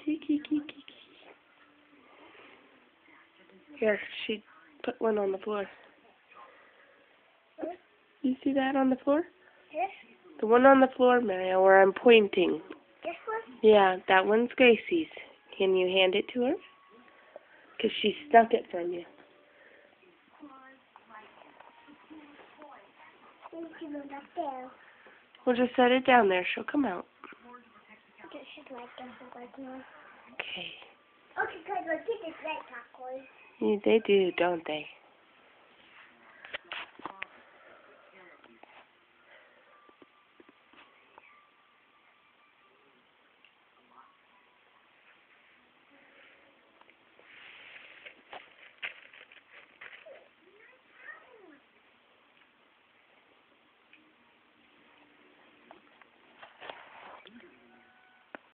Kiki, kiki, kiki. Here, she put one on the floor. You see that on the floor? This? The one on the floor, Mario, where I'm pointing. This one? Yeah, that one's Gracie's. Can you hand it to her? Because she snuck it from you. We'll just set it down there. She'll come out. Okay. Okay, good. Let's get this red turquoise. Yeah, they do, don't they?